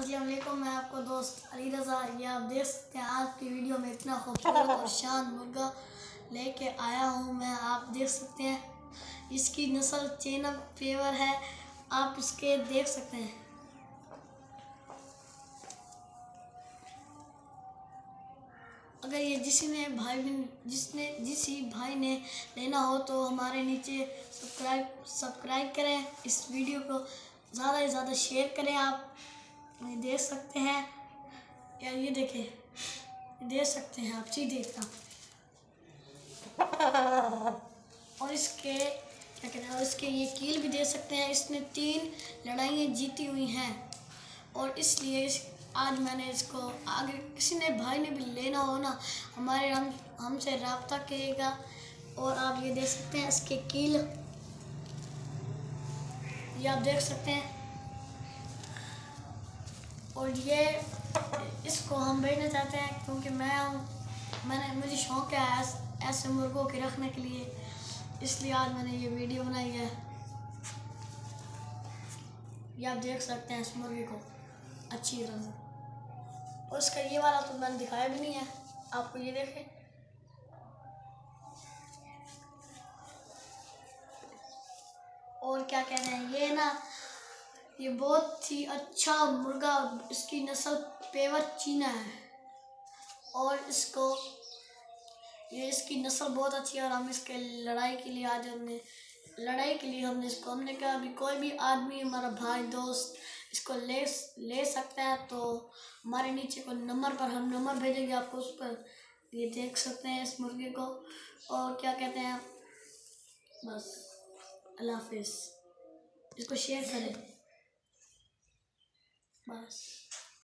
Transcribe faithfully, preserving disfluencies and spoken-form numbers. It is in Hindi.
अस्सलाम वालेकुम, मैं आपको दोस्त अली रज़ा। ये आप देख सकते हैं आज की वीडियो में इतना खूबसूरत और शान मुर्गा लेके आया हूँ मैं। आप देख सकते हैं इसकी नस्ल चेना पेवर है। आप इसके देख सकते हैं। अगर ये जिसने भाई जिसने जिस भाई ने लेना हो तो हमारे नीचे सब्सक्राइब सब्सक्राइब करें। इस वीडियो को ज़्यादा से ज़्यादा शेयर करें। आप ये देख सकते हैं यार, ये देखें, ये देख सकते हैं आप सीधे इतना। और इसके क्या कहते हैं, इसके ये कील भी दे सकते हैं। इसने तीन लड़ाइयाँ जीती हुई हैं और इसलिए इस आज मैंने इसको, आगे किसी ने भाई ने भी लेना हो ना, हमारे हम हमसे रब्ता करेगा। और आप ये देख सकते हैं इसके कील, ये आप देख सकते हैं। और ये इसको हम बेचना चाहते हैं क्योंकि मैं मैंने मुझे शौक़ है ऐस, ऐसे मुर्गों के रखने के लिए, इसलिए आज मैंने ये वीडियो बनाई है। ये आप देख सकते हैं इस मुर्गे को अच्छी तरह से। और इसका ये वाला तो मैंने दिखाया भी नहीं है आपको, ये देखें। और क्या कहते हैं, ये ना ये बहुत ही अच्छा मुर्गा, इसकी नस्ल पेवर चीना है और इसको ये इसकी नस्ल बहुत अच्छी है। और हम इसके लड़ाई के लिए आज हमने लड़ाई के लिए हमने इसको हमने कहा अभी कोई भी आदमी, हमारा भाई दोस्त इसको ले ले सकता है तो हमारे नीचे को नंबर पर हम नंबर भेजेंगे आपको, उस पर ये देख सकते हैं इस मुर्गे को। और क्या कहते हैं, बस अल्लाह हाफिज़। इसको शेयर करें बस।